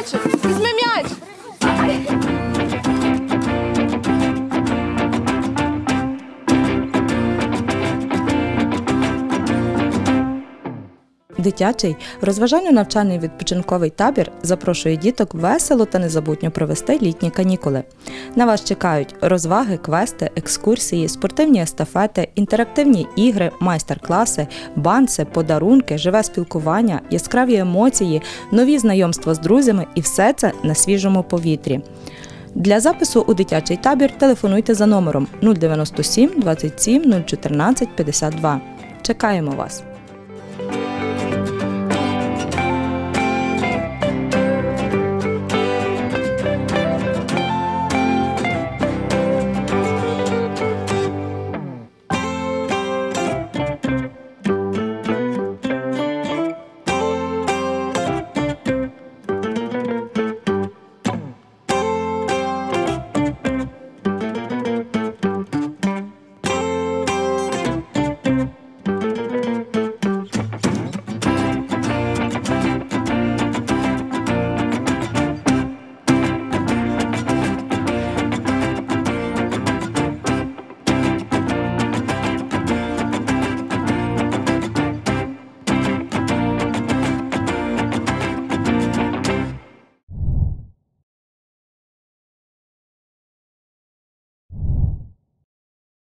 м'ячик. Візьми м'яч. Дитячий розважально-навчальний відпочинковий табір запрошує діток весело та незабутньо провести літні канікули. На вас чекають розваги, квести, екскурсії, спортивні естафети, інтерактивні ігри, майстер-класи, банси, подарунки, живе спілкування, яскраві емоції, нові знайомства з друзями і все це на свіжому повітрі. Для запису у дитячий табір телефонуйте за номером 097 27 014 52. Чекаємо вас!